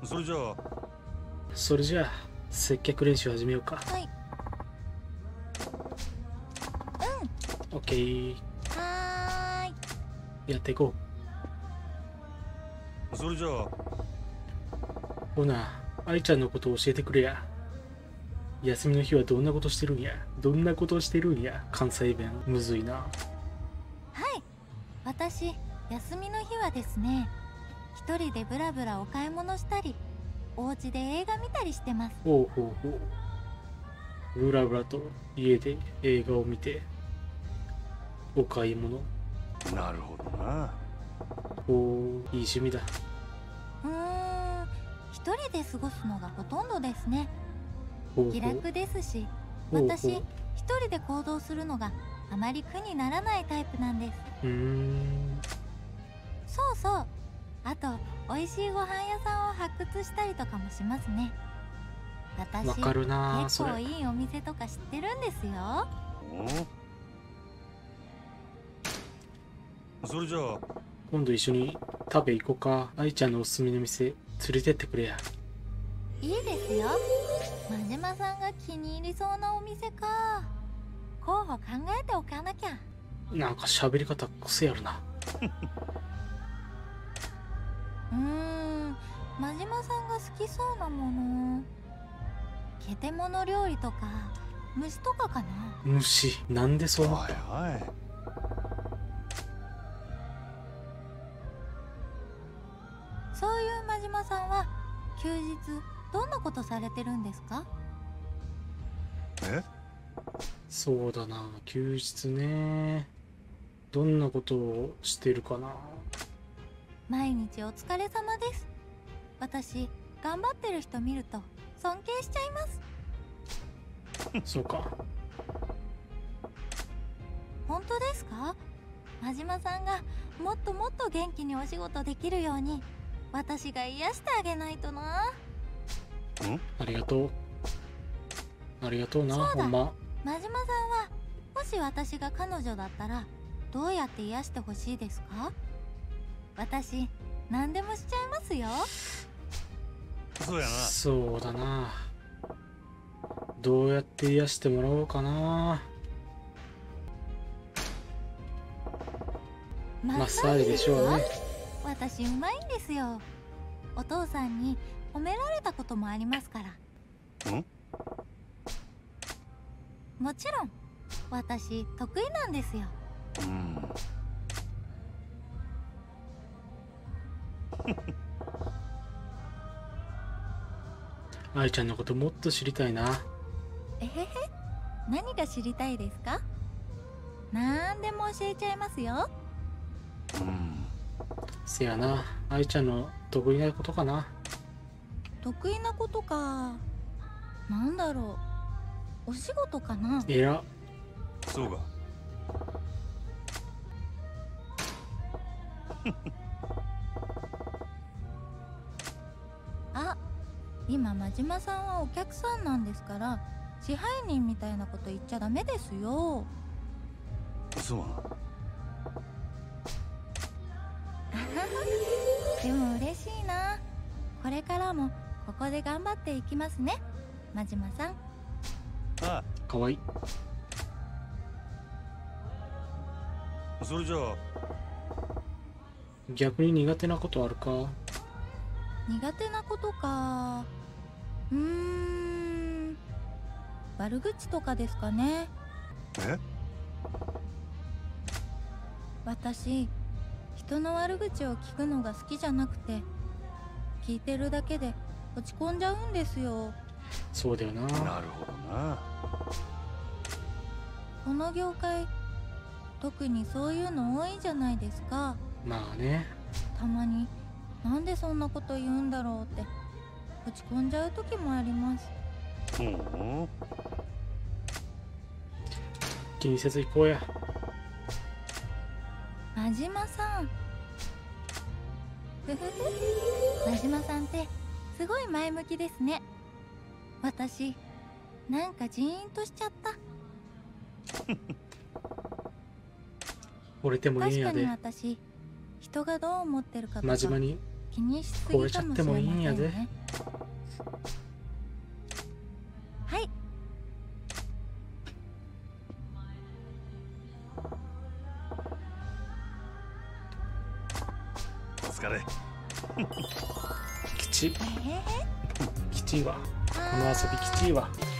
それじゃあ。 それじゃあ接客練習始めようか。 はい。 オッケー。 はーい。 やっていこそれじゃあ。 う。ほな、愛ちゃんのことを教えてくれや。休みの日はどんなことしてるんや。関西弁むずいな。 はい。私、休みの日はですね、一人でブラブラお買い物したり、お家で映画見たりしてます。 ほうほうほう。ブラブラと家で映画を見てお買い物。 なるほどな。 おー、いい趣味だ。 一人で過ごすのがほとんどですね。 ほうほう気楽ですし、 ほうほう私一人で行動するのがあまり苦にならないタイプなんです。そうそう。あと美味しいご飯屋さんを発掘したりとかもしますね。私わかるな結構いいお店とか知ってるんですよ。 それじゃあ。 今度一緒に食べ行こうか。愛ちゃんのおすすめの店連れてってくれや。 いいですよ。真島さんが気に入りそうなお店か。候補考えておかなきゃ。 なんか喋り方癖あるな。 真島さんが好きそうなもの。漬物料理とか虫とかかな。 虫、なんでそう思った？ はいはい。 そういう真島さんは休日どんなことされてるんですか？ え？ そうだな、休日ね。どんなことをしてるかな。 毎日お疲れ様です。私頑張ってる人見ると尊敬しちゃいます。 そうか。 本当ですか？真島さんがもっともっと元気にお仕事できるように私が癒してあげないとな。 ありがとう。ありがとうな、 そうだほんま。 真島さんはもし私が彼女だったらどうやって癒してほしいですか？私何でもしちゃいますよ。 そうやな。 そうだな。どうやって癒してもらおうかな。マッサージでしょうね。 私うまいんですよ。お父さんに褒められたこともありますから。もちろん私得意なんですよ。 愛ちゃんのこともっと知りたいな。 えへへ、何が知りたいですか？なんでも教えちゃいますよ。 せやな、愛ちゃんの得意なことかな。 得意なことか。なんだろう。お仕事かな。 えら。 そうか。 あ、今真島さんはお客さんなんですから支配人みたいなこと言っちゃダメですよ。 そうな。 でも嬉しいな。これからもここで頑張っていきますね、真島さん。 あかわいい。 あ。それじゃあ。 逆に苦手なことあるか？ 苦手なことか。悪口とかですかね。 え？ 私人の悪口を聞くのが好きじゃなくて、聞いてるだけで落ち込んじゃうんですよ。 そうだよな。 なるほどな。 この業界特にそういうの多いじゃないですか。 まあね。 たまになんでそんなこと言うんだろうって落ち込んじゃう時もあります。 気にせず行こうや。 真島さん。ふふふ。真島さんってすごい前向きですね。私なんかジーンとしちゃった。 惚れてもいいん確かにやで。 私人がどう思ってるかとか真島に気にしすぎかもしれませんね。はい。 お疲れ。 きちいわ。この遊びきちいわ。